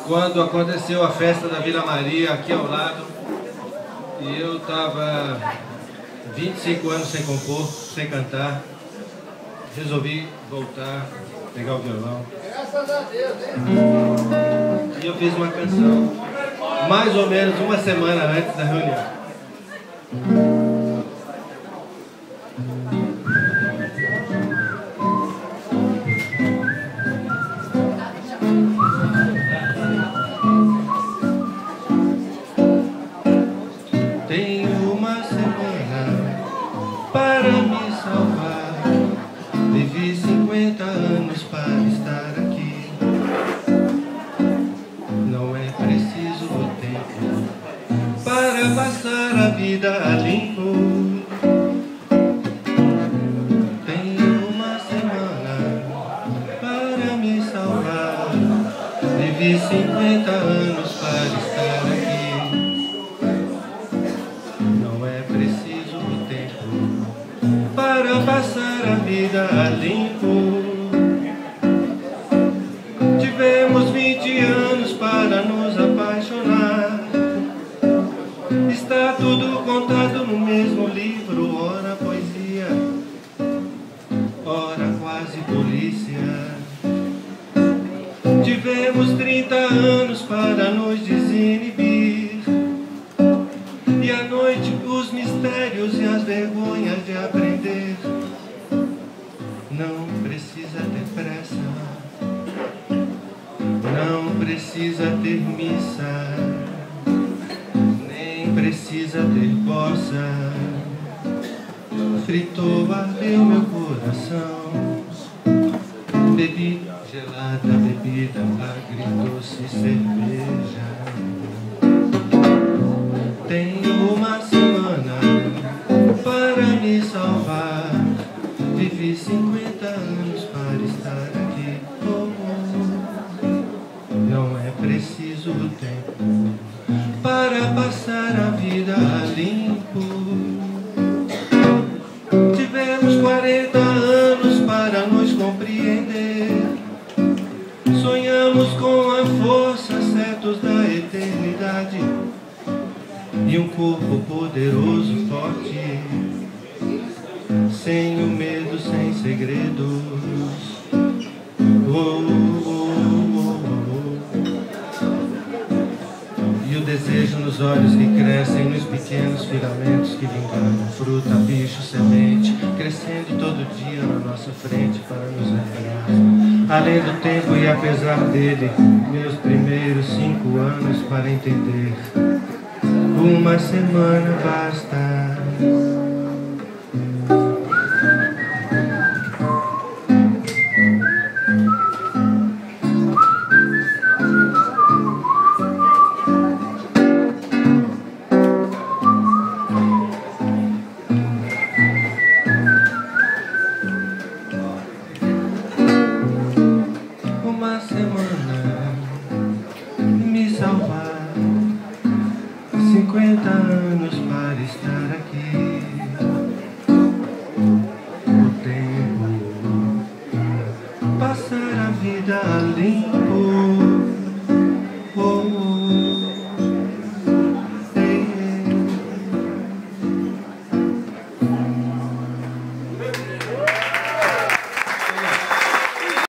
quando aconteceu a festa da Vila Maria aqui ao lado, e eu estava 25 anos sem compor, sem cantar, resolvi voltar, pegar o violão. Graças a Deus, hein? E eu fiz uma canção, mais ou menos uma semana antes da reunião. Tenho uma semana para me salvar. Vivi 50 anos para estar aqui. Não é preciso o tempo para passar a vida a limpo. Tenho uma semana para me salvar. Vivi 50 anos para estar aqui. Para passar a vida a limpo. Tivemos 20 anos para nos apaixonar. Está tudo contado no mesmo livro. Ora poesia, ora quase polícia. Tivemos 30 anos para nos desinibir. E à noite os mistérios e as vergonhas de aprender. Não precisa ter pressa, não precisa ter missa, nem precisa ter bossa. Fritou, ardeu meu coração. Bebi gelada, bebida agridoce, cerveja. Tenho uma semana para me salvar. Vivi 50 anos para estar aqui. Oh, oh. Não é preciso o tempo para passar a vida a limpo. Tivemos 40 anos para nos compreender. Sonhamos com a força, certos da eternidade. E um corpo poderoso, forte, sem o medo, sem segredos. Oh, oh, oh, oh. E o desejo nos olhos que crescem, nos pequenos filamentos que vingam fruta, bicho, semente, crescendo todo dia na nossa frente para nos revelar. Além do tempo e apesar dele, meus primeiros 5 anos para entender. Uma semana basta. Uma semana me salvar. 50 anos para estar aqui. O tempo passar a vida a limpo. Oh,